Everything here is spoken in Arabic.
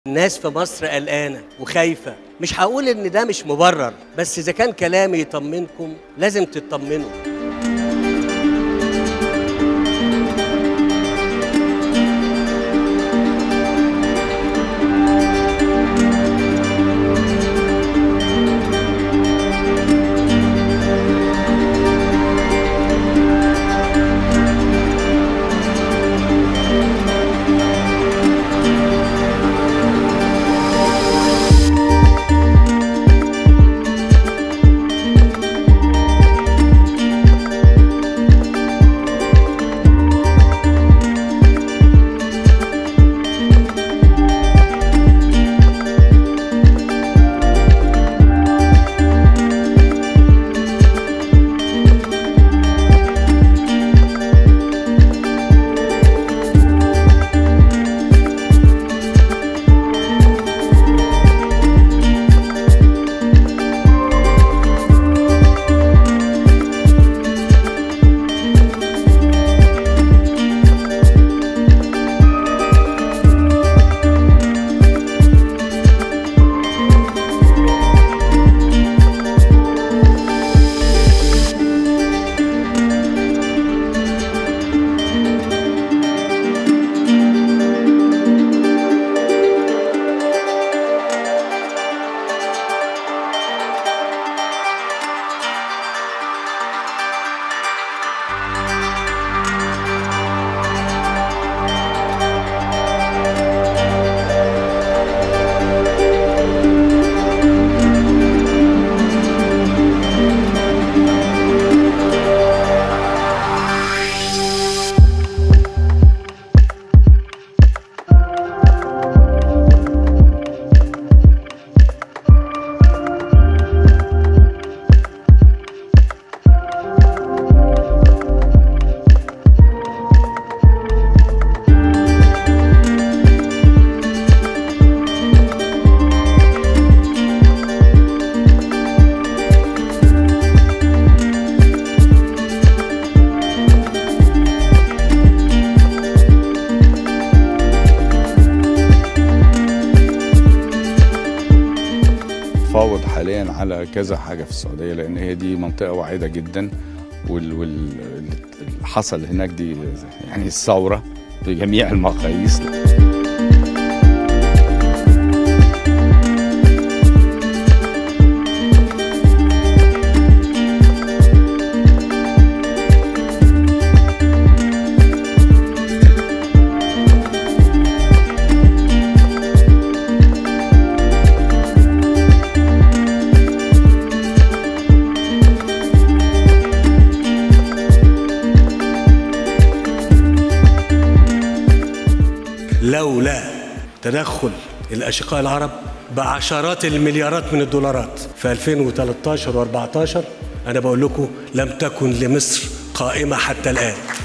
الناس في مصر قلقانة وخايفة، مش هقول إن ده مش مبرر، بس إذا كان كلامي يطمنكم لازم تطمنوا. فاوض حاليا على كذا حاجه في السعوديه، لان هي دي منطقه واعده جدا، واللي حصل هناك دي يعني الثوره بجميع المقاييس. لولا تدخل الأشقاء العرب بعشرات المليارات من الدولارات في 2013 و14، أنا بقول لكم لم تكن لمصر قائمة حتى الآن.